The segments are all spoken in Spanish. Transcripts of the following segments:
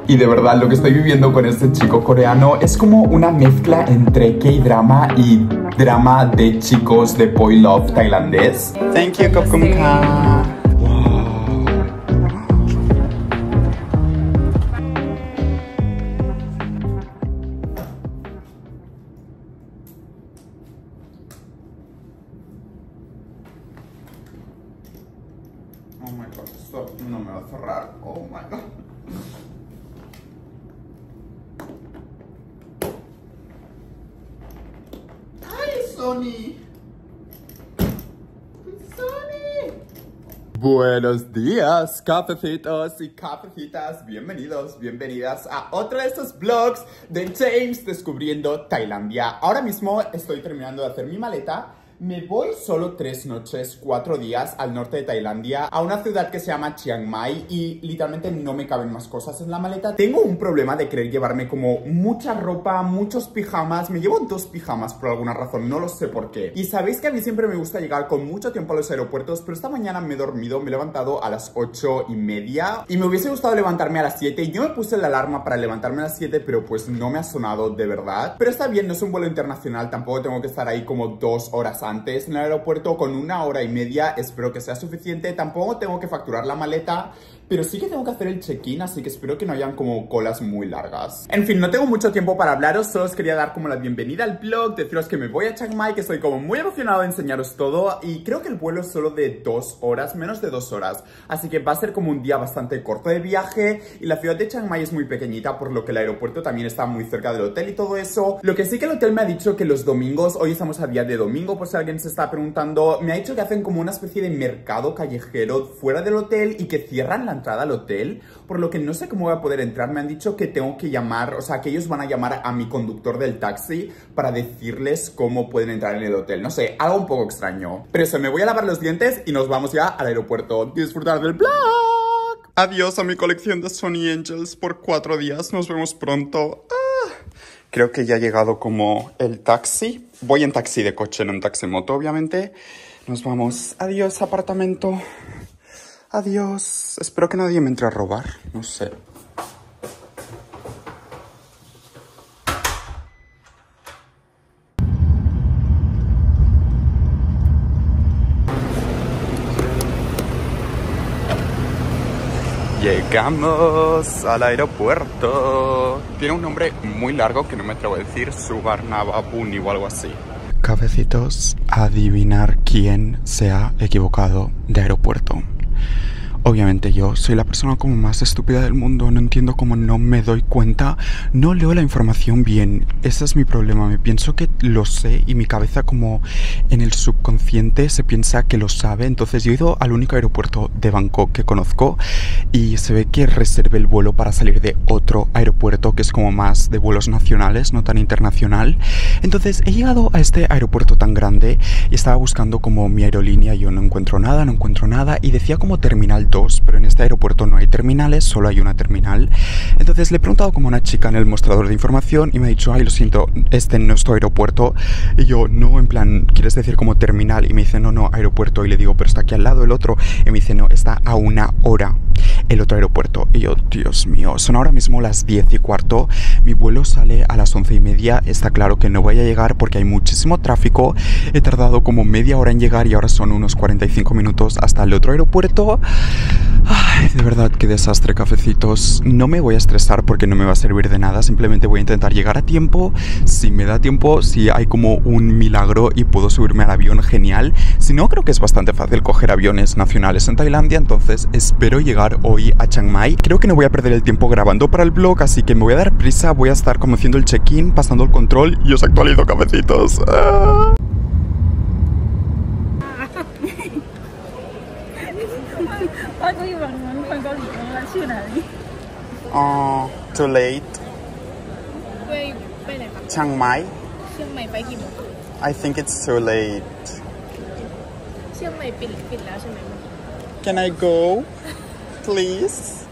Y de verdad, lo que estoy viviendo con este chico coreano es como una mezcla entre K-drama y drama de chicos de boy love tailandés. Thank you, Kokumka. Oh my god, esto no me va a cerrar. Oh my god. ¡Ay, Sony! ¡Sony! Buenos días, cafecitos y cafecitas. Bienvenidos, bienvenidas a otro de estos vlogs de James descubriendo Tailandia. Ahora mismo estoy terminando de hacer mi maleta. Me voy solo 3 noches, 4 días al norte de Tailandia, a una ciudad que se llama Chiang Mai y literalmente no me caben más cosas en la maleta. Tengo un problema de querer llevarme como mucha ropa, muchos pijamas. Me llevo 2 pijamas por alguna razón, no lo sé por qué. Y sabéis que a mí siempre me gusta llegar con mucho tiempo a los aeropuertos, pero esta mañana me he dormido, me he levantado a las 8:30 y me hubiese gustado levantarme a las 7. Yo me puse la alarma para levantarme a las 7, pero pues no me ha sonado de verdad. Pero está bien, no es un vuelo internacional, tampoco tengo que estar ahí como 2 horas antes en el aeropuerto. Con 1 hora y media espero que sea suficiente. Tampoco tengo que facturar la maleta, pero sí que tengo que hacer el check-in, así que espero que no hayan como colas muy largas. En fin, no tengo mucho tiempo para hablaros, solo os quería dar como la bienvenida al vlog, deciros que me voy a Chiang Mai, que estoy como muy emocionado de enseñaros todo, y creo que el vuelo es solo de 2 horas, menos de 2 horas, así que va a ser como un día bastante corto de viaje, y la ciudad de Chiang Mai es muy pequeñita, por lo que el aeropuerto también está muy cerca del hotel y todo eso. Lo que sí que el hotel me ha dicho que los domingos, hoy estamos a día de domingo, por si alguien se está preguntando, me ha dicho que hacen como una especie de mercado callejero fuera del hotel y que cierran la entrada al hotel, por lo que no sé cómo voy a poder entrar. Me han dicho que tengo que llamar, o sea, que ellos van a llamar a mi conductor del taxi para decirles cómo pueden entrar en el hotel. No sé, algo un poco extraño. Pero eso, me voy a lavar los dientes y nos vamos ya al aeropuerto. Disfrutar del vlog. Adiós a mi colección de Sony Angels por 4 días. Nos vemos pronto. Creo que ya ha llegado como el taxi. Voy en taxi de coche, no en taxi moto, obviamente. Nos vamos. Adiós, apartamento. Adiós. Espero que nadie me entre a robar. No sé. Llegamos al aeropuerto. Tiene un nombre muy largo que no me atrevo a decir. Suvarnabhumi o algo así. Cafecitos, adivinar quién se ha equivocado de aeropuerto. Obviamente yo soy la persona como más estúpida del mundo, no entiendo cómo no me doy cuenta, no leo la información bien, ese es mi problema, me pienso que lo sé y mi cabeza como en el subconsciente se piensa que lo sabe. Entonces yo he ido al único aeropuerto de Bangkok que conozco y se ve que reservé el vuelo para salir de otro aeropuerto que es como más de vuelos nacionales, no tan internacional. Entonces he llegado a este aeropuerto tan grande y estaba buscando como mi aerolínea, yo no encuentro nada y decía como terminal 2, pero en este aeropuerto no hay terminales, solo hay una terminal. Entonces le he preguntado como a una chica en el mostrador de información y me ha dicho, ay, lo siento, este no es tu aeropuerto. Y yo, no, en plan, ¿quieres decir como terminal? Y me dice, no, aeropuerto. Y le digo, pero está aquí al lado el otro. Y me dice, no, está a 1 hora el otro aeropuerto. Y yo, Dios mío, son ahora mismo las 10:15. Mi vuelo sale a las 11:30. Está claro que no voy a llegar porque hay muchísimo tráfico. He tardado como media hora en llegar y ahora son unos 45 minutos hasta el otro aeropuerto. Ay, de verdad, qué desastre, cafecitos. No me voy a estresar porque no me va a servir de nada. Simplemente voy a intentar llegar a tiempo. Si me da tiempo, si hay como un milagro y puedo subirme al avión, genial. Si no, creo que es bastante fácil coger aviones nacionales en Tailandia. Entonces espero llegar hoy a Chiang Mai. Creo que no voy a perder el tiempo grabando para el vlog, así que me voy a dar prisa. Voy a estar como haciendo el check-in, pasando el control y os actualizo, cafecitos. Too late. Chiang Mai. I think it's too late. Can I go, please?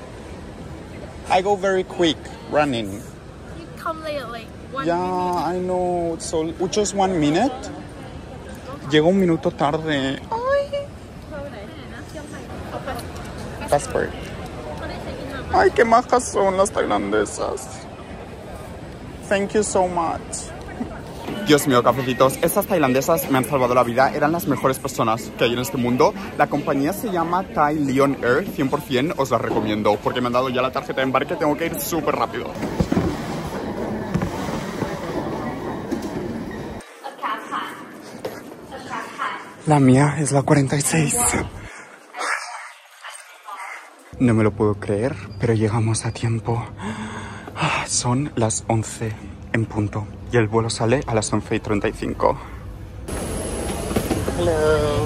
I go very quick, running. You come late, like 1 minute. Yeah, I know. So just 1 minute. Llego un minuto tarde. Ay. Passport. Ay, qué majas son las tailandesas. Thank you so much. Dios mío, cafecitos, estas tailandesas me han salvado la vida. Eran las mejores personas que hay en este mundo. La compañía se llama Thai Lion Air. 100% os la recomiendo porque me han dado ya la tarjeta de embarque. Tengo que ir súper rápido. La mía es la 46. No me lo puedo creer, pero llegamos a tiempo. Son las 11 en punto y el vuelo sale a las 11:35. Hello.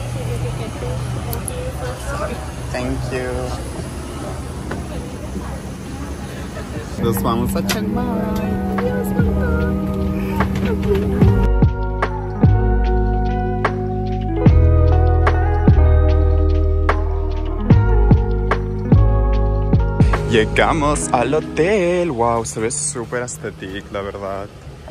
Thank you. Nos vamos a Chiang Mai. Llegamos al hotel. Wow, se ve súper estético, la verdad.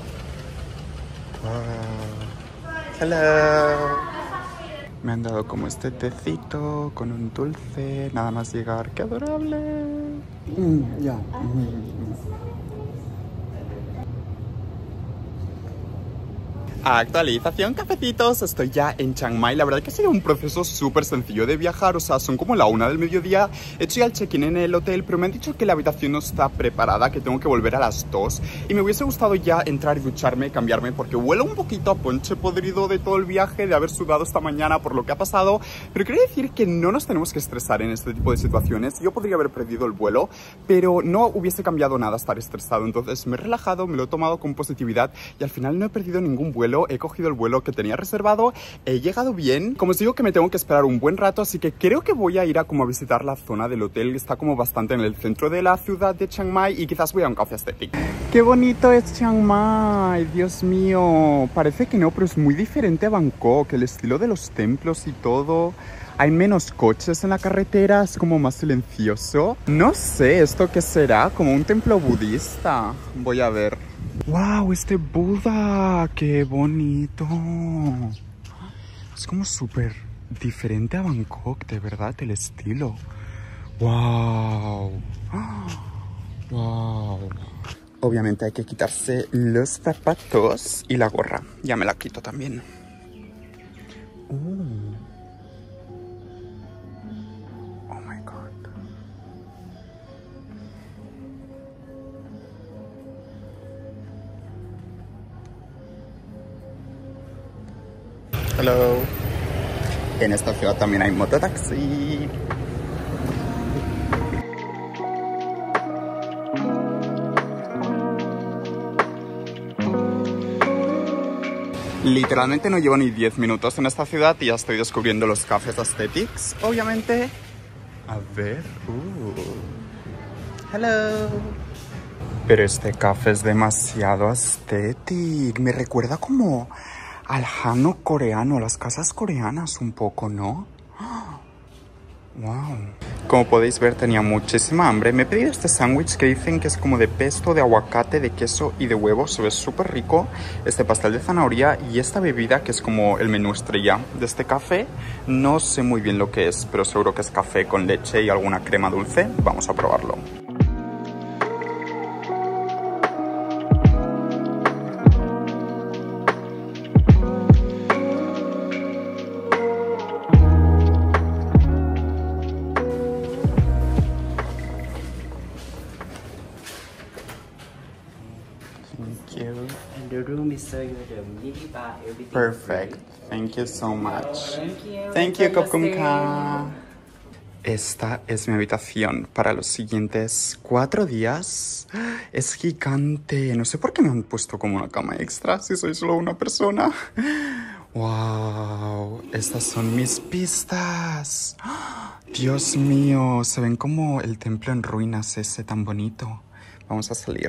Wow. Hello. Me han dado como este tecito con un dulce. Nada más llegar. ¡Qué adorable! Ya. Actualización, cafecitos, estoy ya en Chiang Mai. La verdad que ha sido un proceso súper sencillo de viajar. O sea, son como la 1 del mediodía. He hecho ya el check-in en el hotel, pero me han dicho que la habitación no está preparada, que tengo que volver a las 2. Y me hubiese gustado ya entrar y ducharme, cambiarme, porque huele un poquito a ponche podrido de todo el viaje, de haber sudado esta mañana por lo que ha pasado. Pero quiero decir que no nos tenemos que estresar en este tipo de situaciones. Yo podría haber perdido el vuelo, pero no hubiese cambiado nada estar estresado. Entonces me he relajado, me lo he tomado con positividad y al final no he perdido ningún vuelo. He cogido el vuelo que tenía reservado, he llegado bien. Como os digo que me tengo que esperar un buen rato, así que creo que voy a ir a como a visitar la zona del hotel. Está como bastante en el centro de la ciudad de Chiang Mai y quizás voy a un café estético. ¡Qué bonito es Chiang Mai! Dios mío, parece que no, pero es muy diferente a Bangkok. El estilo de los templos y todo. Hay menos coches en la carretera, es como más silencioso. No sé, ¿esto qué será? Como un templo budista. Voy a ver. ¡Wow! Este Buda, ¡qué bonito! Es como súper diferente a Bangkok, de verdad, el estilo. ¡Wow! ¡Wow! Obviamente hay que quitarse los zapatos y la gorra. Ya me la quito también. Oh my God. Hello. En esta ciudad también hay mototaxi. Literalmente no llevo ni 10 minutos en esta ciudad y ya estoy descubriendo los cafés aesthetics, obviamente. A ver. Hello. Pero este café es demasiado aesthetic. Me recuerda como al Hanok coreano, las casas coreanas un poco, ¿no? Wow. Como podéis ver, tenía muchísima hambre. Me he pedido este sándwich que dicen que es como de pesto, de aguacate, de queso y de huevo. Se ve súper rico. Este pastel de zanahoria y esta bebida que es como el menú estrella de este café. No sé muy bien lo que es, pero seguro que es café con leche y alguna crema dulce. Vamos a probarlo. The room is so good, the mini bar, everything. Perfect. Thank you so much. Thank you. Thank you, Kopkumka. Esta es mi habitación para los siguientes 4 días. Es gigante. No sé por qué me han puesto como una cama extra si soy solo una persona. Wow. Estas son mis pistas. Dios mío. Se ven como el templo en ruinas ese tan bonito. Vamos a salir.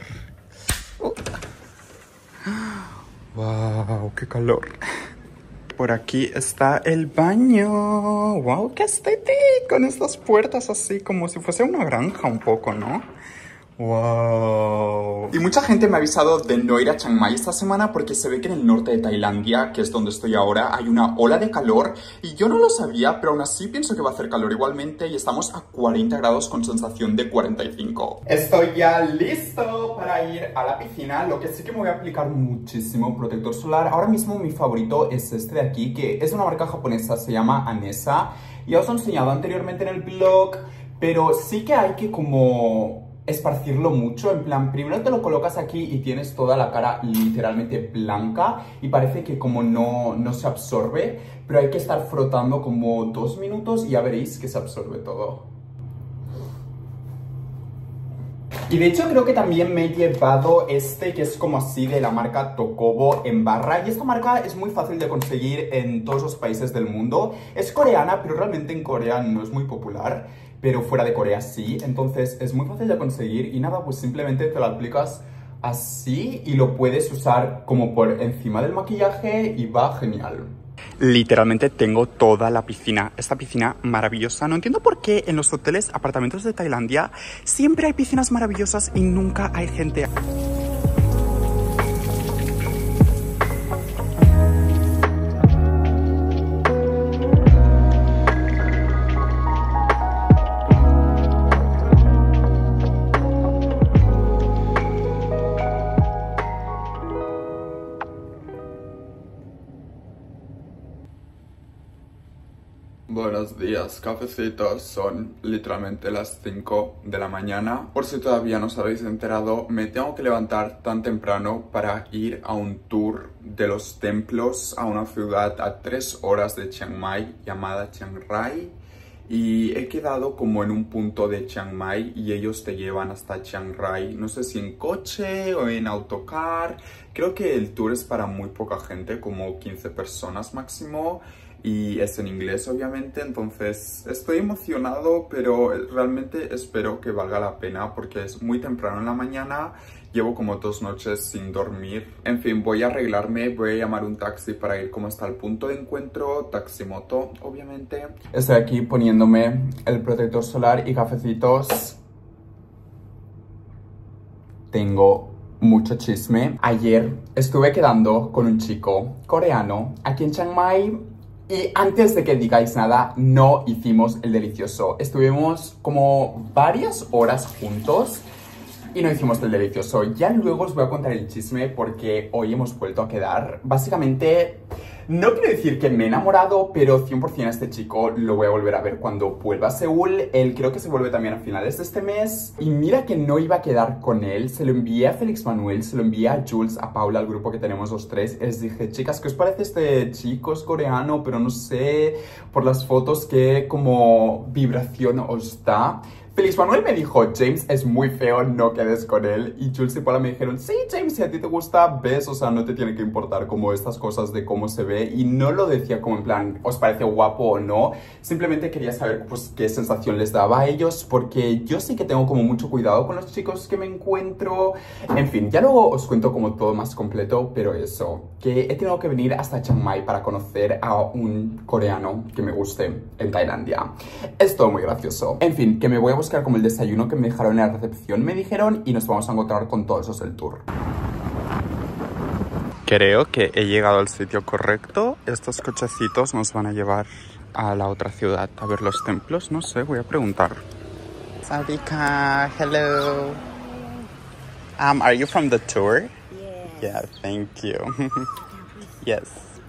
Wow, qué calor. Por aquí está el baño. Wow, qué estético. Con estas puertas así como si fuese una granja un poco, ¿no? Wow. Y mucha gente me ha avisado de no ir a Chiang Mai esta semana porque se ve que en el norte de Tailandia, que es donde estoy ahora, hay una ola de calor y yo no lo sabía, pero aún así pienso que va a hacer calor igualmente y estamos a 40 grados con sensación de 45. Estoy ya listo para ir a la piscina, lo que sí que me voy a aplicar muchísimo protector solar. Ahora mismo mi favorito es este de aquí, que es una marca japonesa, se llama Anessa. Ya os he enseñado anteriormente en el blog, pero sí que hay que como esparcirlo mucho, en plan, primero te lo colocas aquí y tienes toda la cara literalmente blanca y parece que como no se absorbe, pero hay que estar frotando como 2 minutos y ya veréis que se absorbe todo. Y de hecho creo que también me he llevado este que es como así de la marca Tokobo en barra. Y esta marca es muy fácil de conseguir en todos los países del mundo. Es coreana, pero realmente en Corea no es muy popular. Pero fuera de Corea sí. Entonces es muy fácil de conseguir. Y nada, pues simplemente te lo aplicas así y lo puedes usar como por encima del maquillaje y va genial. Literalmente tengo toda la piscina, esta piscina maravillosa. No entiendo por qué en los hoteles, apartamentos de Tailandia siempre hay piscinas maravillosas y nunca hay gente. Buenos días, cafecitos. Son literalmente las 5 de la mañana. Por si todavía no os habéis enterado, me tengo que levantar tan temprano para ir a un tour de los templos a una ciudad a 3 horas de Chiang Mai llamada Chiang Rai. Y he quedado como en un punto de Chiang Mai y ellos te llevan hasta Chiang Rai. No sé si en coche o en autocar. Creo que el tour es para muy poca gente, como 15 personas máximo. Y es en inglés, obviamente, entonces estoy emocionado, pero realmente espero que valga la pena porque es muy temprano en la mañana, llevo como 2 noches sin dormir. En fin, voy a arreglarme, voy a llamar un taxi para ir como hasta el punto de encuentro, taximoto, obviamente. Estoy aquí poniéndome el protector solar y cafecitos. Tengo mucho chisme. Ayer estuve quedando con un chico coreano aquí en Chiang Mai. Y antes de que digáis nada, no hicimos el delicioso. Estuvimos como varias horas juntos y no hicimos el delicioso. Ya luego os voy a contar el chisme porque hoy hemos vuelto a quedar. Básicamente, no quiero decir que me he enamorado, pero 100% a este chico lo voy a volver a ver cuando vuelva a Seúl. Él creo que se vuelve también a finales de este mes. Y mira que no iba a quedar con él. Se lo envié a Félix Manuel, se lo envié a Jules, a Paula, al grupo que tenemos los tres. Les dije, chicas, ¿qué os parece este chico? Es coreano, pero no sé, por las fotos qué como vibración os da. Félix Manuel me dijo, James es muy feo, no quedes con él. Y Jules y Paula me dijeron, sí, James, si a ti te gusta, ves, o sea, no te tiene que importar como estas cosas de cómo se ve. Y no lo decía como en plan, ¿os parece guapo o no? Simplemente quería saber, pues, qué sensación les daba a ellos, porque yo sí que tengo como mucho cuidado con los chicos que me encuentro. En fin, ya luego os cuento como todo más completo, pero eso, que he tenido que venir hasta Chiang Mai para conocer a un coreano que me guste en Tailandia. Es todo muy gracioso. En fin, que me voy a buscar como el desayuno que me dejaron en la recepción, me dijeron, y nos vamos a encontrar con todos los del tour. Creo que he llegado al sitio correcto. Estos cochecitos nos van a llevar a la otra ciudad a ver los templos. No sé, voy a preguntar. Sadika, hello. Are you from the tour? Yes. Yeah, thank you. Yes.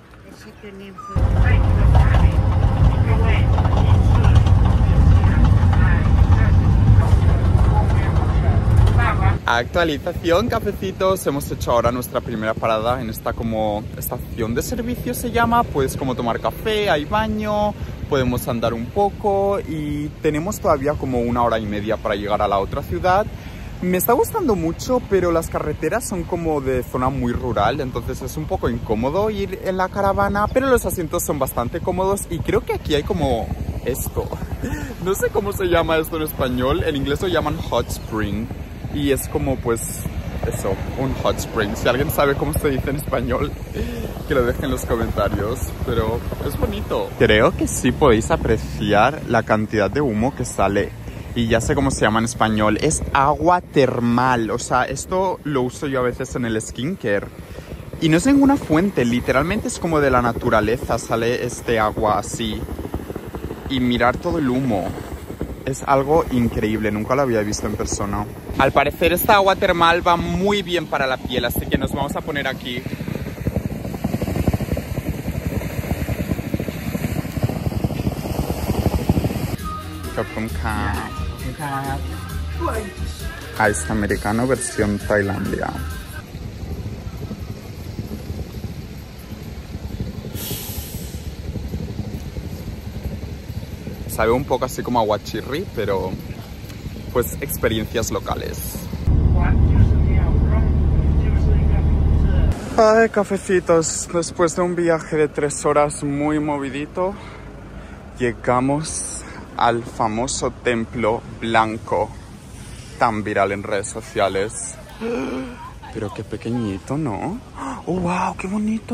Actualización, cafecitos. Hemos hecho ahora nuestra primera parada en esta como estación de servicio se llama. Puedes como tomar café, hay baño, podemos andar un poco y tenemos todavía como 1 hora y media para llegar a la otra ciudad. Me está gustando mucho, pero las carreteras son como de zona muy rural, entonces es un poco incómodo ir en la caravana, pero los asientos son bastante cómodos y creo que aquí hay como esto. No sé cómo se llama esto en español, en inglés lo llaman hot spring. Y es como pues eso, un hot spring. Si alguien sabe cómo se dice en español, que lo deje en los comentarios. Pero es bonito. Creo que sí podéis apreciar la cantidad de humo que sale Y ya sé cómo se llama en español. Es agua termal. O sea, esto lo uso yo a veces en el skincare. Y no es ninguna fuente. Literalmente es como de la naturaleza. Sale este agua así. Y mirar todo el humo. Es algo increíble. Nunca lo había visto en persona. Al parecer esta agua termal va muy bien para la piel. Así que nos vamos a poner aquí. Ice americano versión Tailandia. Sabe un poco así como aguachirri, pero pues experiencias locales. Ay, cafecitos. Después de un viaje de 3 horas muy movidito, llegamos al famoso templo blanco, tan viral en redes sociales. Pero qué pequeñito, ¿no? ¡Oh, wow! ¡Qué bonito!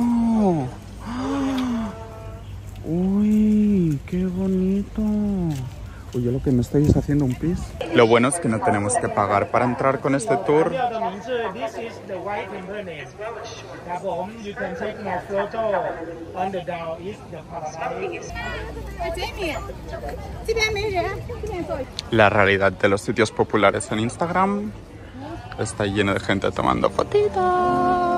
¡Uy! ¡Qué bonito! Oye, lo que me estáis haciendo un pis. Lo bueno es que no tenemos que pagar para entrar con este tour. La realidad de los sitios populares en Instagram está lleno de gente tomando fotitos.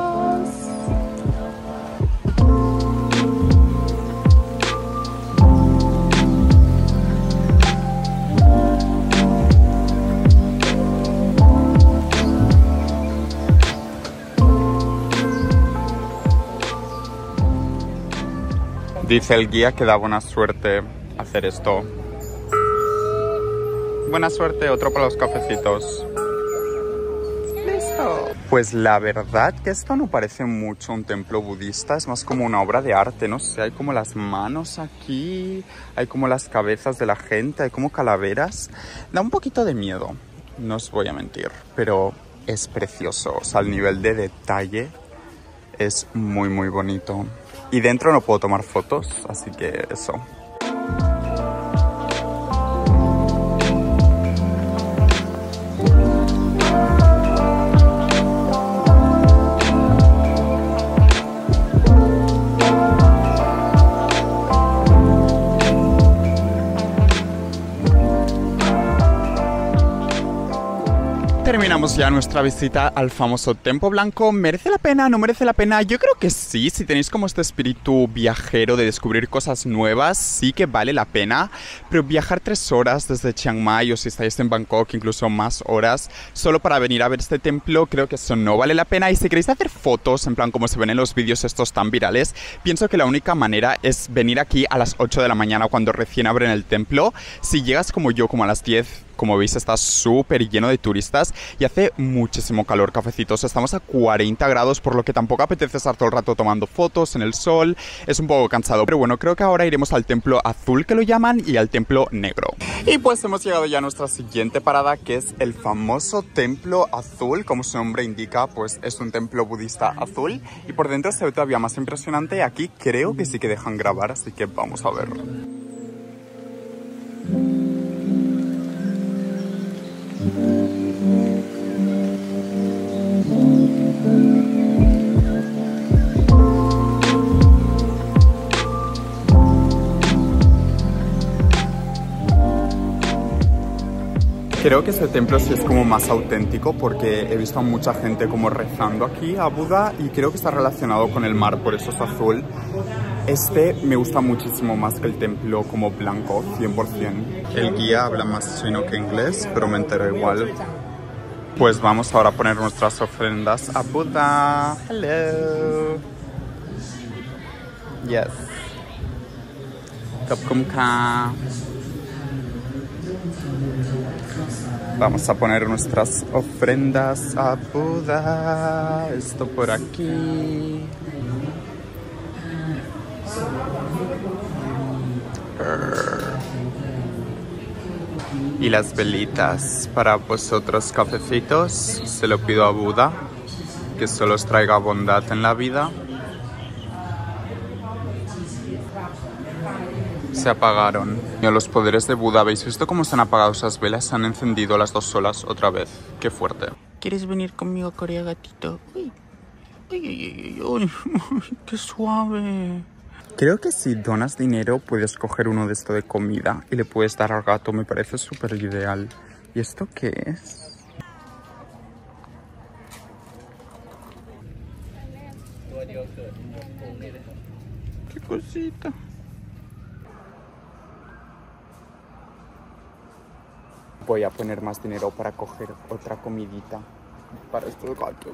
Dice el guía que da buena suerte hacer esto. Buena suerte, otro para los cafecitos. Listo. Pues la verdad que esto no parece mucho un templo budista, es más como una obra de arte, no sé, hay como las manos aquí, hay como las cabezas de la gente, hay como calaveras. Da un poquito de miedo, no os voy a mentir, pero es precioso, o sea, el nivel de detalle es muy muy bonito. Y dentro no puedo tomar fotos, así que eso. Terminamos ya nuestra visita al famoso Templo Blanco. ¿Merece la pena? ¿No merece la pena? Yo creo que sí, si tenéis como este espíritu viajero de descubrir cosas nuevas, sí que vale la pena. Pero viajar 3 horas desde Chiang Mai, o si estáis en Bangkok, incluso más horas, solo para venir a ver este templo, creo que eso no vale la pena. Y si queréis hacer fotos, en plan como se ven en los vídeos estos tan virales, pienso que la única manera es venir aquí a las 8 de la mañana cuando recién abren el templo. Si llegas como yo, como a las 10, como veis está súper lleno de turistas y hace muchísimo calor, cafecitos. Estamos a 40 grados, por lo que tampoco apetece estar todo el rato tomando fotos en el sol. Es un poco cansado, pero bueno, creo que ahora iremos al templo azul, que lo llaman, y al templo negro. Y pues hemos llegado ya a nuestra siguiente parada, que es el famoso templo azul. Como su nombre indica, pues es un templo budista azul y por dentro se ve todavía más impresionante. Aquí creo que sí que dejan grabar, así que vamos a ver. Creo que este templo sí es como más auténtico porque he visto a mucha gente como rezando aquí a Buda y creo que está relacionado con el mar, por eso es azul. Este me gusta muchísimo más que el templo como blanco, 100%. El guía habla más chino que inglés, pero me entero igual. Pues vamos ahora a poner nuestras ofrendas a Buda. Hello. Yes. Kapkumka. Vamos a poner nuestras ofrendas a Buda. Esto por aquí. Y las velitas para vosotros, cafecitos. Se lo pido a Buda, que solo os traiga bondad en la vida. se apagaron. Y a los poderes de Buda, ¿habéis visto cómo se han apagado esas velas? Se han encendido las 2 solas otra vez. Qué fuerte. ¿Quieres venir conmigo a Corea, gatito? Uy. Uy, qué suave. Creo que si donas dinero puedes coger uno de esto de comida y le puedes dar al gato. Me parece súper ideal. ¿Y esto qué es? Qué cosita. Voy a poner más dinero para coger otra comidita para estos gatos.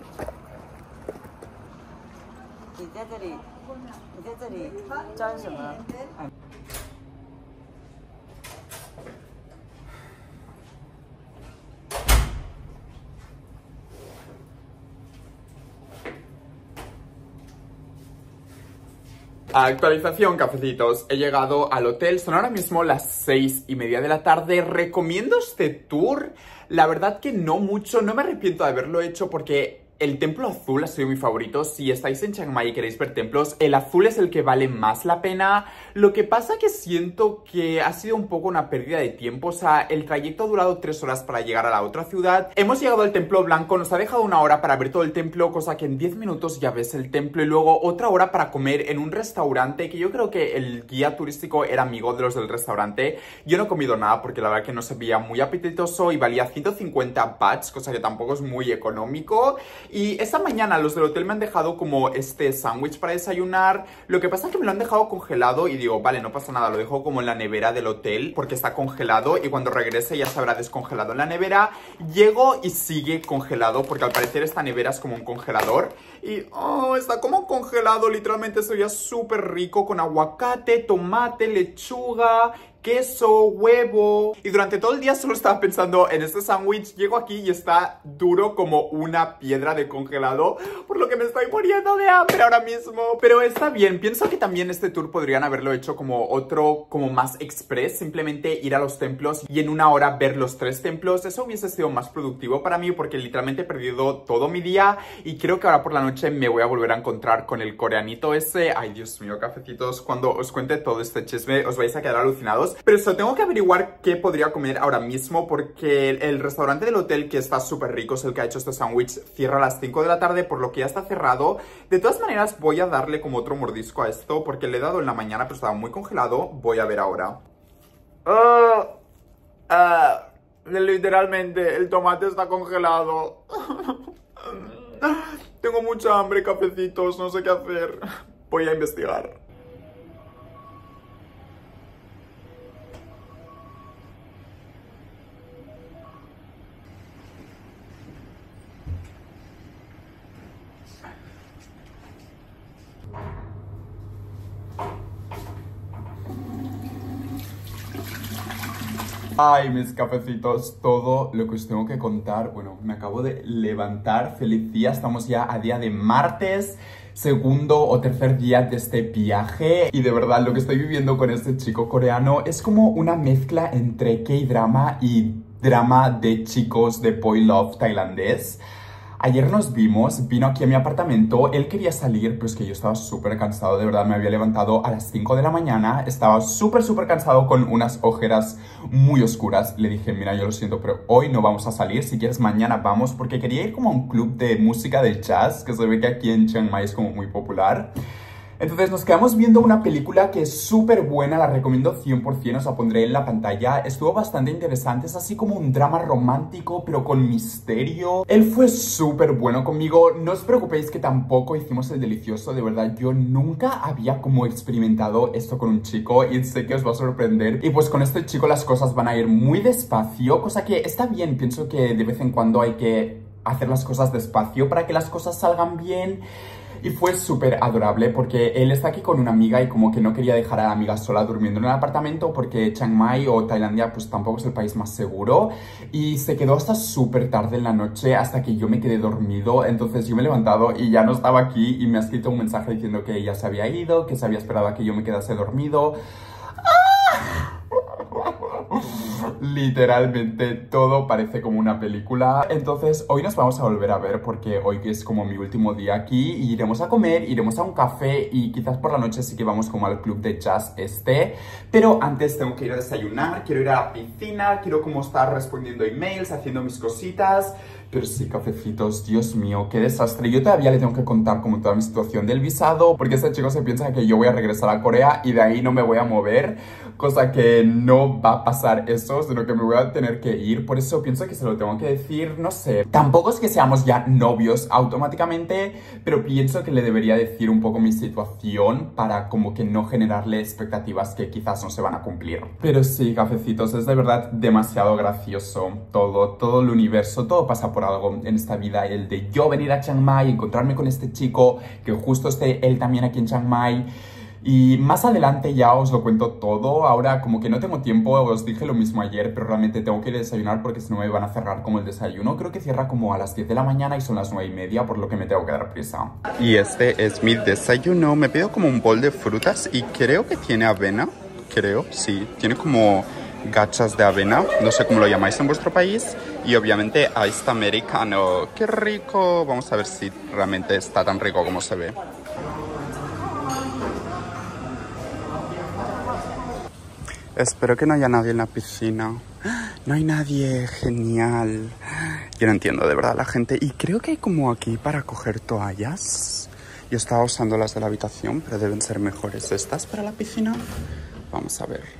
Actualización, cafecitos. He llegado al hotel. Son ahora mismo las 6:30 de la tarde. ¿Recomiendo este tour? La verdad que no mucho. No me arrepiento de haberlo hecho porque el templo azul ha sido mi favorito. Si estáis en Chiang Mai y queréis ver templos, el azul es el que vale más la pena. Lo que pasa que siento que ha sido un poco una pérdida de tiempo. O sea, el trayecto ha durado 3 horas para llegar a la otra ciudad. Hemos llegado al templo blanco. Nos ha dejado 1 hora para ver todo el templo, cosa que en 10 minutos ya ves el templo. Y luego otra hora para comer en un restaurante que yo creo que el guía turístico era amigo de los del restaurante. Yo no he comido nada porque la verdad que no se veía muy apetitoso y valía 150 bahts, cosa que tampoco es muy económico. Y esta mañana los del hotel me han dejado como este sándwich para desayunar. Lo que pasa es que me lo han dejado congelado y digo, vale, no pasa nada, lo dejo como en la nevera del hotel porque está congelado y cuando regrese ya se habrá descongelado en la nevera. Llego y sigue congelado porque al parecer esta nevera es como un congelador. Y está como congelado, literalmente se veía súper rico con aguacate, tomate, lechuga, queso, huevo. Y durante todo el día solo estaba pensando en este sándwich. Llego aquí y está duro como una piedra de congelado, por lo que me estoy muriendo de hambre ahora mismo. Pero está bien, pienso que también este tour podrían haberlo hecho como otro, como más express. Simplemente ir a los templos y en 1 hora ver los 3 templos. Eso hubiese sido más productivo para mí porque literalmente he perdido todo mi día. Y creo que ahora por la noche me voy a volver a encontrar con el coreanito ese. Ay, Dios mío, cafecitos, cuando os cuente todo este chisme os vais a quedar alucinados. Pero eso, tengo que averiguar qué podría comer ahora mismo porque el restaurante del hotel, que está súper rico, es el que ha hecho este sándwich, cierra a las 5 de la tarde, por lo que ya está cerrado. De todas maneras, voy a darle como otro mordisco a esto porque le he dado en la mañana, pero estaba muy congelado. Voy a ver ahora. Literalmente, el tomate está congelado. Tengo mucha hambre, cafecitos, no sé qué hacer. Voy a investigar. Ay, mis cafecitos, todo lo que os tengo que contar. Bueno, me acabo de levantar, feliz día, estamos ya a día de martes, segundo o tercer día de este viaje. Y de verdad, lo que estoy viviendo con este chico coreano es como una mezcla entre K-drama y drama de chicos de boy love tailandés. Ayer nos vimos, vino aquí a mi apartamento, él quería salir, pero es que yo estaba súper cansado, de verdad, me había levantado a las 5 de la mañana, estaba súper cansado con unas ojeras muy oscuras. Le dije, mira, yo lo siento, pero hoy no vamos a salir, si quieres mañana vamos, porque quería ir como a un club de música de jazz, que se ve que aquí en Chiang Mai es como muy popular. Entonces nos quedamos viendo una película que es súper buena, la recomiendo 100%, os la pondré en la pantalla. Estuvo bastante interesante, es así como un drama romántico, pero con misterio. Él fue súper bueno conmigo, no os preocupéis que tampoco hicimos el delicioso, de verdad, yo nunca había como experimentado esto con un chico y sé que os va a sorprender. Y pues con este chico las cosas van a ir muy despacio, cosa que está bien, pienso que de vez en cuando hay que hacer las cosas despacio para que las cosas salgan bien. Y fue súper adorable porque él está aquí con una amiga y como que no quería dejar a la amiga sola durmiendo en el apartamento porque Chiang Mai o Tailandia pues tampoco es el país más seguro. Y se quedó hasta súper tarde en la noche hasta que yo me quedé dormido. Entonces yo me he levantado y ya no estaba aquí y me ha escrito un mensaje diciendo que ella se había ido, que se había esperado a que yo me quedase dormido. Literalmente todo parece como una película. Entonces hoy nos vamos a volver a ver porque hoy es como mi último día aquí. Y iremos a comer, iremos a un café y quizás por la noche sí que vamos como al club de jazz Pero antes tengo que ir a desayunar, quiero ir a la piscina, quiero como estar respondiendo emails, haciendo mis cositas. Pero sí, cafecitos, Dios mío, qué desastre. Yo todavía le tengo que contar como toda mi situación del visado, porque este chico se piensa que yo voy a regresar a Corea y de ahí no me voy a mover, cosa que no va a pasar eso, sino que me voy a tener que ir. Por eso pienso que se lo tengo que decir, no sé. Tampoco es que seamos ya novios automáticamente, pero pienso que le debería decir un poco mi situación para como que no generarle expectativas que quizás no se van a cumplir. Pero sí, cafecitos, es de verdad demasiado gracioso todo el universo, todo pasa por algo en esta vida, el de yo venir a Chiang Mai, encontrarme con este chico, que justo esté él también aquí en Chiang Mai. Y más adelante ya os lo cuento todo. Ahora como que no tengo tiempo, os dije lo mismo ayer, pero realmente tengo que ir a desayunar porque si no me van a cerrar como el desayuno. Creo que cierra como a las 10 de la mañana y son las 9:30, por lo que me tengo que dar prisa. Y este es mi desayuno. Me pido como un bol de frutas y creo que tiene avena. Creo, sí, tiene como gachas de avena, no sé cómo lo llamáis en vuestro país. Y obviamente iced americano. ¡Qué rico! Vamos a ver si realmente está tan rico como se ve. Espero que no haya nadie en la piscina. No hay nadie, genial. Yo no entiendo de verdad la gente. Y creo que hay como aquí para coger toallas. Yo estaba usando las de la habitación, pero deben ser mejores estas para la piscina. Vamos a ver.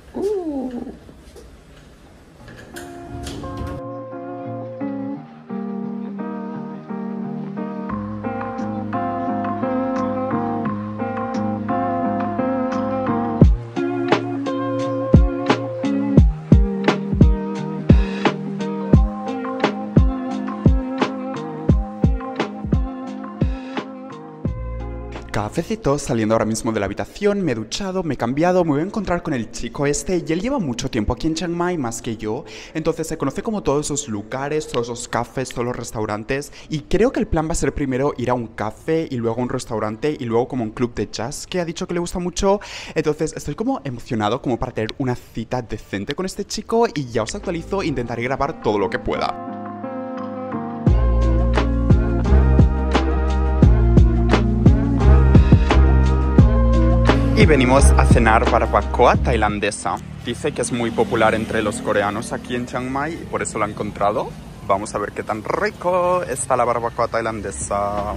Cafecito, saliendo ahora mismo de la habitación, me he duchado, me he cambiado, me voy a encontrar con el chico este y él lleva mucho tiempo aquí en Chiang Mai, más que yo, entonces se conoce como todos esos lugares, todos esos cafés, todos los restaurantes y creo que el plan va a ser primero ir a un café y luego a un restaurante y luego como un club de jazz que ha dicho que le gusta mucho, entonces estoy como emocionado como para tener una cita decente con este chico y ya os actualizo, intentaré grabar todo lo que pueda. Y venimos a cenar barbacoa tailandesa. Dice que es muy popular entre los coreanos aquí en Chiang Mai y por eso lo ha encontrado. Vamos a ver qué tan rico está la barbacoa tailandesa.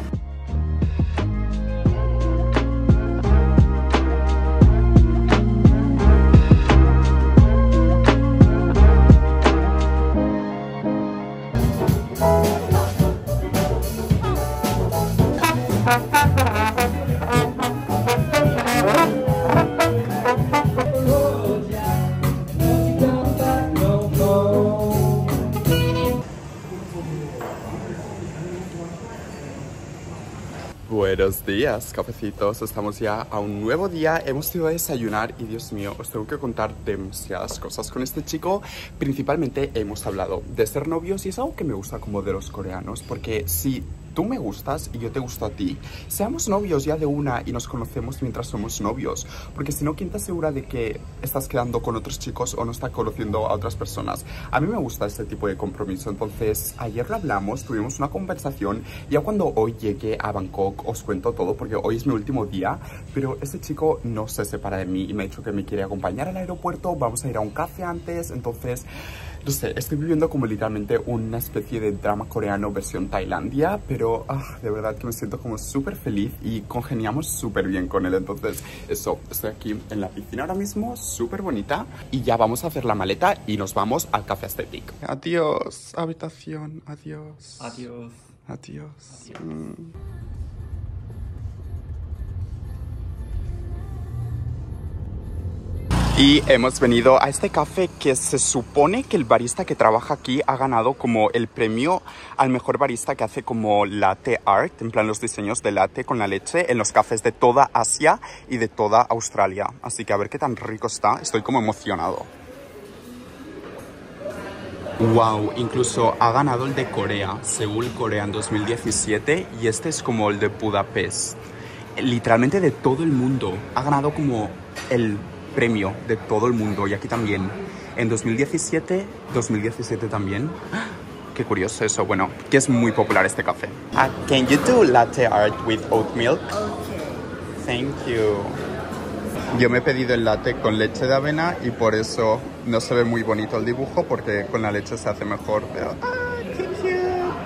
Buenos días, cafecitos. Estamos ya a un nuevo día. Hemos ido a desayunar y Dios mío, os tengo que contar demasiadas cosas con este chico. Principalmente hemos hablado de ser novios y es algo que me gusta como de los coreanos, porque si tú me gustas y yo te gusto a ti, seamos novios ya de una y nos conocemos mientras somos novios, porque si no, ¿quién te asegura de que estás quedando con otros chicos o no estás conociendo a otras personas? A mí me gusta este tipo de compromiso. Entonces ayer lo hablamos, tuvimos una conversación. Ya cuando hoy llegue a Bangkok os cuento todo, porque hoy es mi último día, pero este chico no se separa de mí y me ha dicho que me quiere acompañar al aeropuerto. Vamos a ir a un café antes, entonces no sé, estoy viviendo como literalmente una especie de drama coreano versión Tailandia, pero de verdad que me siento como súper feliz y congeniamos súper bien con él. Entonces eso, estoy aquí en la piscina ahora mismo, súper bonita, y ya vamos a hacer la maleta y nos vamos al Café Aesthetic. Adiós, habitación, adiós. Adiós. Adiós. Y hemos venido a este café que se supone que el barista que trabaja aquí ha ganado como el premio al mejor barista que hace como latte art, en plan los diseños de latte con la leche en los cafés de toda Asia y de toda Australia. Así que a ver qué tan rico está, estoy como emocionado. Wow, incluso ha ganado el de Corea, Seúl, Corea en 2017, y este es como el de Budapest. Literalmente de todo el mundo, ha ganado como el premio de todo el mundo, y aquí también. en 2017, 2017 también. Qué curioso eso. Bueno, que es muy popular este café. Can you do latte art with oat milk? Okay. Thank you. Yo me he pedido el latte con leche de avena y por eso no se ve muy bonito el dibujo, porque con la leche se hace mejor, pero... ¡qué cute!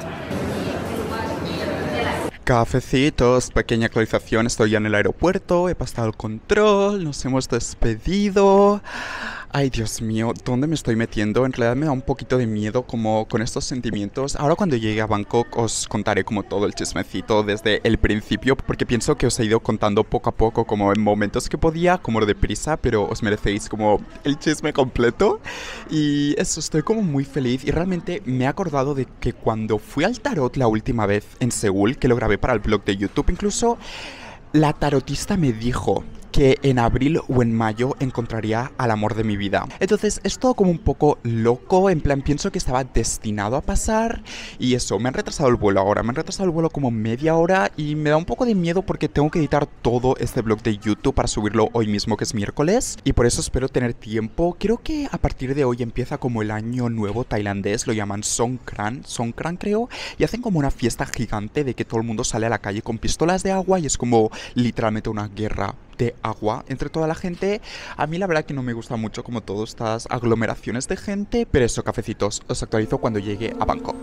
Cafecitos, pequeña actualización, estoy ya en el aeropuerto, he pasado el control, nos hemos despedido. Ay, Dios mío, ¿dónde me estoy metiendo? En realidad me da un poquito de miedo como con estos sentimientos. Ahora cuando llegue a Bangkok os contaré como todo el chismecito desde el principio, porque pienso que os he ido contando poco a poco como en momentos que podía, como deprisa, pero os merecéis como el chisme completo. Y eso, estoy como muy feliz y realmente me he acordado de que cuando fui al tarot la última vez en Seúl, que lo grabé para el blog de YouTube incluso, la tarotista me dijo que en abril o en mayo encontraría al amor de mi vida. Entonces es todo como un poco loco, en plan pienso que estaba destinado a pasar y eso, me han retrasado el vuelo ahora, me han retrasado el vuelo como media hora y me da un poco de miedo porque tengo que editar todo este vlog de YouTube para subirlo hoy mismo, que es miércoles, y por eso espero tener tiempo. Creo que a partir de hoy empieza como el año nuevo tailandés, lo llaman Songkran creo, y hacen como una fiesta gigante de que todo el mundo sale a la calle con pistolas de agua y es como literalmente una guerra de agua entre toda la gente. A mí la verdad que no me gusta mucho como todas estas aglomeraciones de gente, pero eso, cafecitos, os actualizo cuando llegue a Bangkok.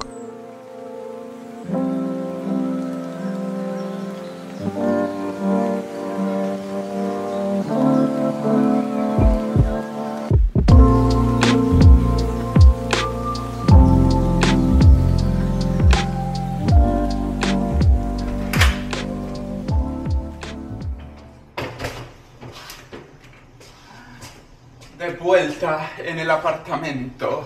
De vuelta en el apartamento.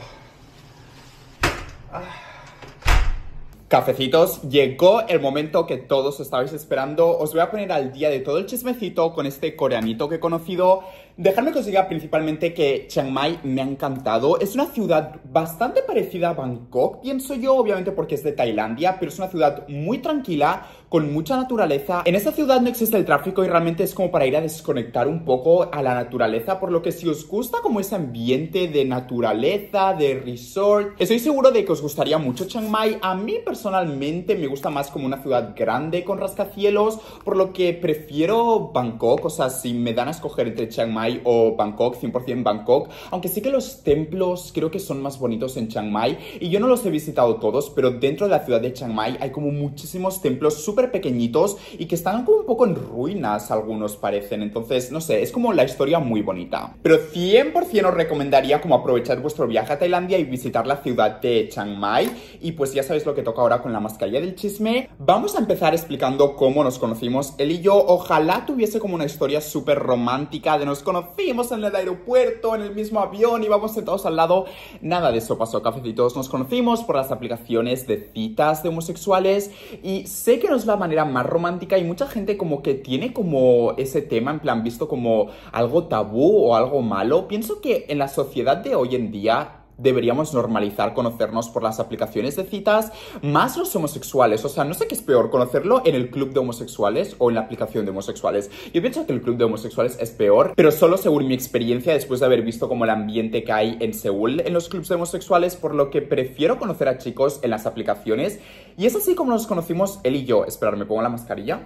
Cafecitos, llegó el momento que todos estabais esperando. Os voy a poner al día de todo el chismecito con este coreanito que he conocido. Dejadme que os diga principalmente que Chiang Mai me ha encantado. Es una ciudad bastante parecida a Bangkok, pienso yo, obviamente porque es de Tailandia, pero es una ciudad muy tranquila, con mucha naturaleza. En esta ciudad no existe el tráfico y realmente es como para ir a desconectar un poco a la naturaleza, por lo que si os gusta como ese ambiente de naturaleza, de resort, estoy seguro de que os gustaría mucho Chiang Mai. A mí personalmente me gusta más como una ciudad grande con rascacielos, por lo que prefiero Bangkok. O sea, si me dan a escoger entre Chiang Mai o Bangkok, 100% Bangkok, aunque sí que los templos creo que son más bonitos en Chiang Mai y yo no los he visitado todos, pero dentro de la ciudad de Chiang Mai hay como muchísimos templos súper pequeñitos y que están como un poco en ruinas, algunos parecen. Entonces, no sé, es como la historia muy bonita. Pero 100% os recomendaría como aprovechar vuestro viaje a Tailandia y visitar la ciudad de Chiang Mai. Y pues ya sabéis lo que toca ahora con la mascarilla del chisme. Vamos a empezar explicando cómo nos conocimos él y yo. Ojalá tuviese como una historia súper romántica de nos conocimos en el aeropuerto, en el mismo avión, íbamos sentados al lado. Nada de eso pasó, cafecitos. Nos conocimos por las aplicaciones de citas de homosexuales y sé que no es la manera más romántica y mucha gente como que tiene como ese tema en plan visto como algo tabú o algo malo. Pienso que en la sociedad de hoy en día deberíamos normalizar conocernos por las aplicaciones de citas, más los homosexuales. O sea, no sé qué es peor, conocerlo en el club de homosexuales o en la aplicación de homosexuales. Yo pienso que el club de homosexuales es peor, pero solo según mi experiencia después de haber visto como el ambiente que hay en Seúl en los clubs de homosexuales, por lo que prefiero conocer a chicos en las aplicaciones. Y es así como nos conocimos él y yo. Esperad, me pongo la mascarilla.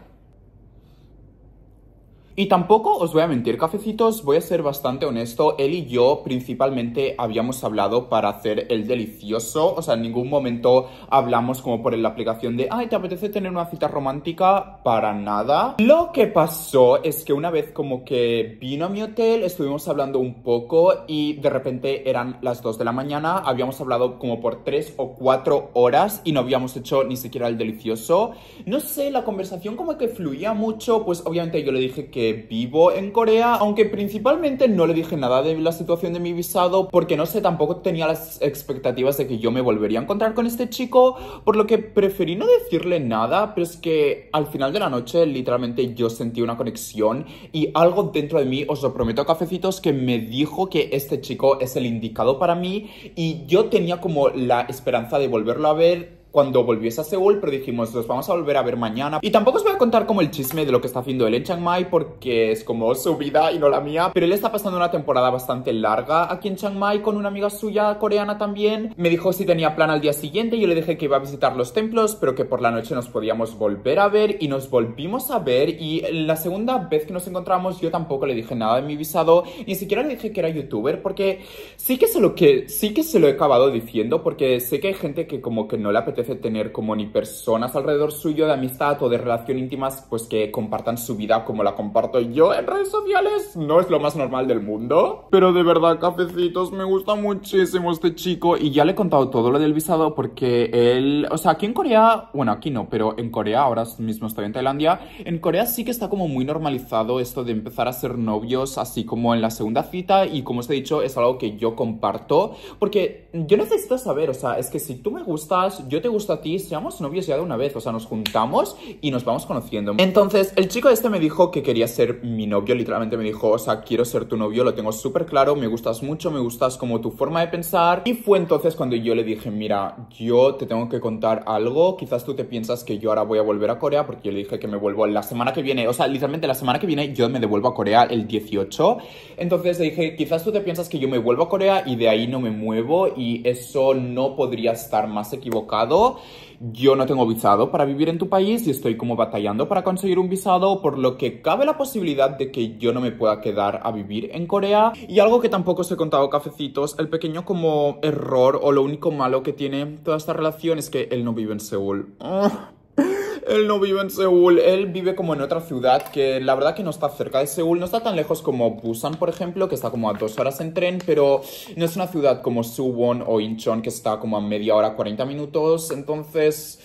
Y tampoco os voy a mentir, cafecitos, voy a ser bastante honesto. Él y yo principalmente habíamos hablado para hacer el delicioso. O sea, en ningún momento hablamos como por la aplicación de ay, ¿te apetece tener una cita romántica? Para nada. Lo que pasó es que una vez como que vino a mi hotel, estuvimos hablando un poco y de repente eran las 2 de la mañana. Habíamos hablado como por 3 o 4 horas y no habíamos hecho ni siquiera el delicioso. No sé, la conversación como que fluía mucho. Pues obviamente yo le dije que vivo en Corea, aunque principalmente no le dije nada de la situación de mi visado porque no sé, tampoco tenía las expectativas de que yo me volvería a encontrar con este chico, por lo que preferí no decirle nada. Pero es que al final de la noche literalmente yo sentí una conexión y algo dentro de mí, os lo prometo, cafecitos, que me dijo que este chico es el indicado para mí y yo tenía como la esperanza de volverlo a ver cuando volviese a Seúl, pero dijimos, los vamos a volver a ver mañana. Y tampoco os voy a contar como el chisme de lo que está haciendo él en Chiang Mai, porque es como su vida y no la mía, pero él está pasando una temporada bastante larga aquí en Chiang Mai con una amiga suya coreana también. Me dijo si tenía plan al día siguiente, yo le dije que iba a visitar los templos, pero que por la noche nos podíamos volver a ver, y nos volvimos a ver. Y la segunda vez que nos encontramos yo tampoco le dije nada de mi visado, ni siquiera le dije que era youtuber, porque sí que se lo he acabado diciendo, porque sé que hay gente que como que no le apetece tener como ni personas alrededor suyo de amistad o de relación íntimas, pues que compartan su vida como la comparto yo en redes sociales. No es lo más normal del mundo, pero de verdad, cafecitos, me gusta muchísimo este chico. Y ya le he contado todo lo del visado, porque él, o sea, aquí en Corea, bueno, aquí no, pero en Corea, ahora mismo estoy en Tailandia, en Corea sí que está como muy normalizado esto de empezar a ser novios así como en la segunda cita, y como os he dicho, es algo que yo comparto, porque yo necesito saber, o sea, es que si tú me gustas, yo te gusto a ti, seamos novios ya de una vez, o sea, nos juntamos y nos vamos conociendo. Entonces, el chico este me dijo que quería ser mi novio, literalmente me dijo, o sea, quiero ser tu novio, lo tengo súper claro, me gustas mucho, me gustas como tu forma de pensar. Y fue entonces cuando yo le dije, mira, yo te tengo que contar algo, quizás tú te piensas que yo ahora voy a volver a Corea, porque yo le dije que me vuelvo la semana que viene, o sea, literalmente la semana que viene yo me devuelvo a Corea el 18. Entonces le dije, quizás tú te piensas que yo me vuelvo a Corea y de ahí no me muevo, y eso no podría estar más equivocado. Yo no tengo visado para vivir en tu país y estoy como batallando para conseguir un visado, por lo que cabe la posibilidad de que yo no me pueda quedar a vivir en Corea. Y algo que tampoco os he contado, cafecitos, el pequeño como error o lo único malo que tiene toda esta relación es que él no vive en Seúl. Él no vive en Seúl, él vive como en otra ciudad que la verdad que no está cerca de Seúl, no está tan lejos como Busan, por ejemplo, que está como a 2 horas en tren, pero no es una ciudad como Suwon o Incheon, que está como a media hora, 40 minutos, entonces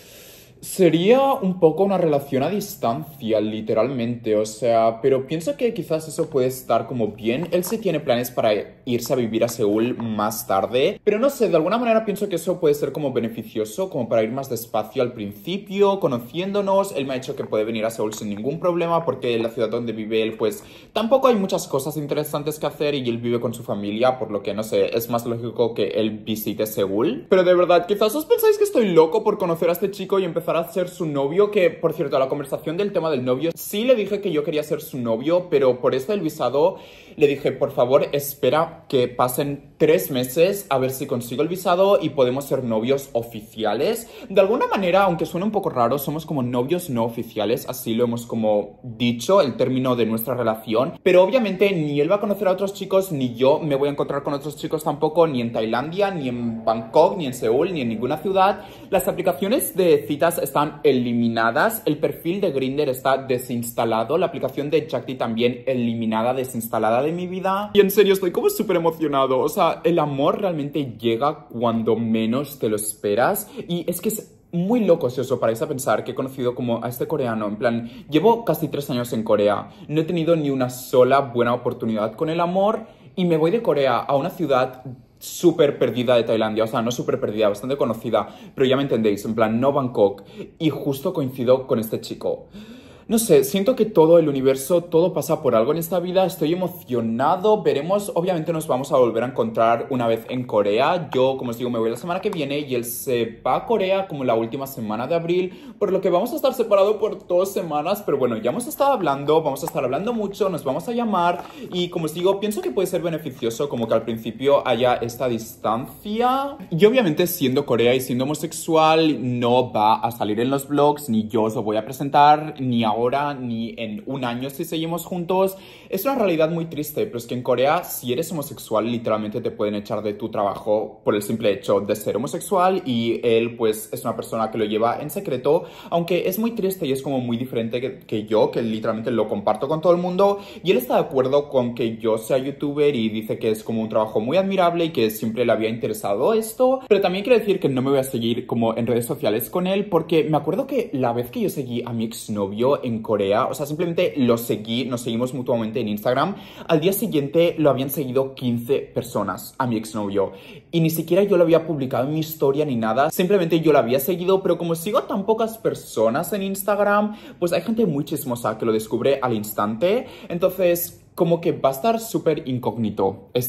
sería un poco una relación a distancia, literalmente, o sea, pero pienso que quizás eso puede estar como bien. Él sí tiene planes para irse a vivir a Seúl más tarde, pero no sé, de alguna manera pienso que eso puede ser como beneficioso, como para ir más despacio al principio, conociéndonos. Él me ha dicho que puede venir a Seúl sin ningún problema, porque en la ciudad donde vive él, pues tampoco hay muchas cosas interesantes que hacer, y él vive con su familia, por lo que, no sé, es más lógico que él visite Seúl. Pero de verdad, quizás os pensáis que estoy loco por conocer a este chico y empezar a ser su novio, que por cierto, a la conversación del tema del novio sí le dije que yo quería ser su novio, pero por esto del visado le dije, por favor, espera que pasen 3 meses a ver si consigo el visado y podemos ser novios oficiales. De alguna manera, aunque suene un poco raro, somos como novios no oficiales, así lo hemos como dicho, el término de nuestra relación, pero obviamente ni él va a conocer a otros chicos, ni yo me voy a encontrar con otros chicos tampoco, ni en Tailandia, ni en Bangkok, ni en Seúl, ni en ninguna ciudad. Las aplicaciones de citas están eliminadas, el perfil de Grindr está desinstalado, la aplicación de Jakti también eliminada, desinstalada de mi vida. Y en serio, estoy como súper emocionado, o sea, el amor realmente llega cuando menos te lo esperas, y es que es muy loco si os lo paráis a pensar, que he conocido como a este coreano, en plan, llevo casi 3 años en Corea, no he tenido ni una sola buena oportunidad con el amor, y me voy de Corea a una ciudad súper perdida de Tailandia, o sea, no súper perdida, bastante conocida, pero ya me entendéis, en plan, no Bangkok, y justo coincido con este chico. No sé, siento que todo el universo, todo pasa por algo en esta vida, estoy emocionado, veremos, obviamente nos vamos a volver a encontrar una vez en Corea. Yo, como os digo, me voy la semana que viene y él se va a Corea como la última semana de abril, por lo que vamos a estar separados por 2 semanas, pero bueno, ya hemos estado hablando, vamos a estar hablando mucho, nos vamos a llamar, y como os digo, pienso que puede ser beneficioso como que al principio haya esta distancia. Y obviamente, siendo Corea y siendo homosexual, no va a salir en los vlogs, ni yo os lo voy a presentar, ni ahora ni en un año si seguimos juntos. Es una realidad muy triste, pero es que en Corea, si eres homosexual, literalmente te pueden echar de tu trabajo por el simple hecho de ser homosexual, y él pues es una persona que lo lleva en secreto, aunque es muy triste y es como muy diferente que yo, que literalmente lo comparto con todo el mundo, y él está de acuerdo con que yo sea youtuber y dice que es como un trabajo muy admirable y que siempre le había interesado esto, pero también quiero decir que no me voy a seguir como en redes sociales con él, porque me acuerdo que la vez que yo seguí a mi exnovio en Corea, o sea, simplemente lo seguí, nos seguimos mutuamente en Instagram, al día siguiente lo habían seguido 15 personas a mi exnovio, y ni siquiera yo lo había publicado en mi historia ni nada, simplemente yo lo había seguido, pero como sigo a tan pocas personas en Instagram, pues hay gente muy chismosa que lo descubre al instante, entonces como que va a estar súper incógnito este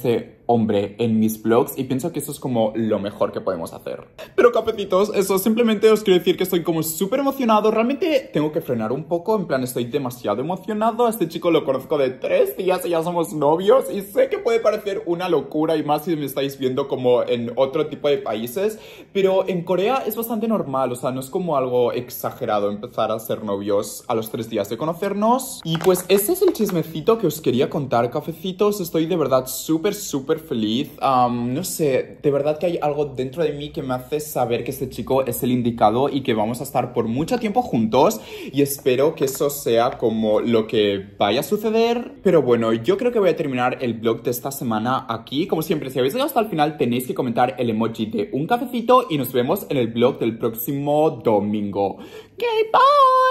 hombre en mis vlogs y pienso que eso es como lo mejor que podemos hacer. Pero cafecitos, eso simplemente os quiero decir que estoy como súper emocionado. Realmente tengo que frenar un poco, en plan estoy demasiado emocionado. A este chico lo conozco de 3 días y ya somos novios y sé que puede parecer una locura y más si me estáis viendo como en otro tipo de países, pero en Corea es bastante normal, o sea, no es como algo exagerado empezar a ser novios a los 3 días de conocernos. Y pues este es el chismecito que os quería contar, cafecitos. Estoy de verdad súper feliz. No sé, de verdad que hay algo dentro de mí que me hace saber que este chico es el indicado y que vamos a estar por mucho tiempo juntos, y espero que eso sea como lo que vaya a suceder. Pero bueno, yo creo que voy a terminar el vlog de esta semana aquí. Como siempre, si habéis llegado hasta el final tenéis que comentar el emoji de un cafecito y nos vemos en el vlog del próximo domingo. Ok, bye.